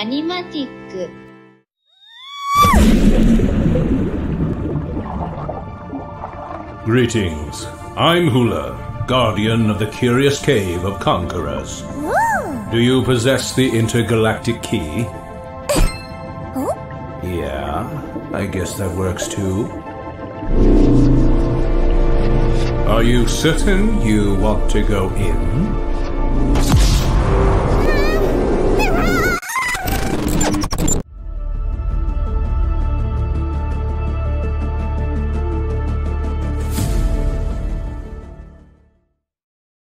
アニマティック。 Greetings. I'm Hula, guardian of the curious cave of conquerors. Do you possess the intergalactic key? Yeah, I guess that works too. Are you certain you want to go in?